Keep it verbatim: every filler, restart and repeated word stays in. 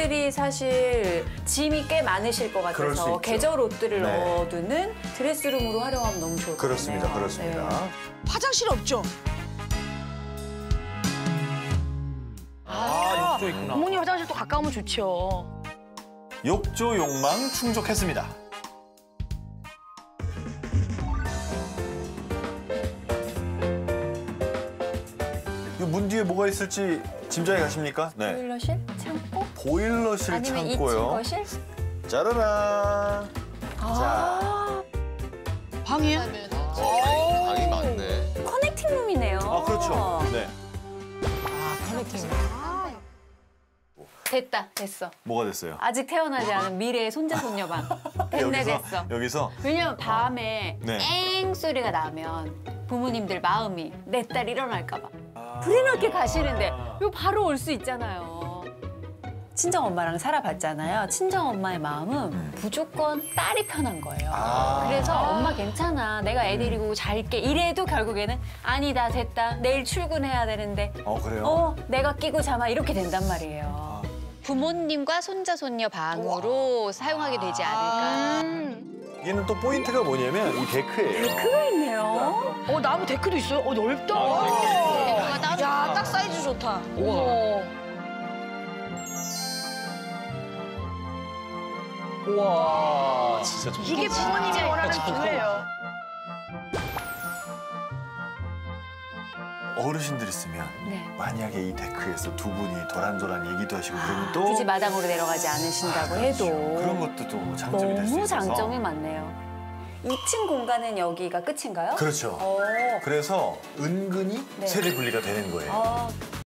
분들이 사실 짐이 꽤 많으실 것 같아서 계절 옷들을 네. 넣어두는 드레스룸으로 활용하면 너무 좋을 것 같아요. 그렇습니다. 그렇습니다. 네. 화장실 없죠? 아, 욕조 있구나. 부모님 화장실도 가까우면 좋죠. 욕조 욕망 충족했습니다. 문 뒤에 뭐가 있을지 짐작이 가십니까? 네. 보일러실? 창고? 보일러실 아니면 창고요. 이 층 거실? 짜라란. 아 자. 방이에요? 어, 방이 많네. 커넥팅룸이네요. 아, 그렇죠. 네. 아, 커넥팅. 됐다, 됐어. 뭐가 됐어요? 아직 태어나지 않은 미래의 손자 손녀방. 됐네, 여기서? 됐어. 여기서? 왜냐면 밤에 네. 엥 소리가 나면 부모님들 마음이 내 딸 일어날까 봐. 불이 나게 가시는데 이거 바로 올 수 있잖아요. 친정엄마랑 살아봤잖아요. 친정엄마의 마음은 무조건 딸이 편한 거예요. 아 그래서 엄마 괜찮아. 내가 애 데리고 잘게. 이래도 결국에는 아니다, 됐다. 내일 출근해야 되는데. 어, 그래요? 어, 내가 끼고 자마 이렇게 된단 말이에요. 부모님과 손자, 손녀 방으로 사용하게 되지 않을까. 음. 얘는 또 포인트가 뭐냐면 이 데크예요. 데크가 있네요. 어, 나무 데크도 있어요? 어, 넓다. 아, 야, 딱 사이즈 좋다. 우와. 어머. 우와, 진짜 좋다. 이게 부모님이 원하는 기회예요. 어르신들 있으면 네. 만약에 이 데크에서 두 분이 도란도란 얘기도 하시고 그러면 또 굳이 마당으로 내려가지 않으신다고 해도 그런 것도 또 장점이 될 수 너무 있어서 장점이 많네요. 이 층 공간은 여기가 끝인가요? 그렇죠. 어. 그래서 은근히 네. 세대 분리가 되는 거예요. 아,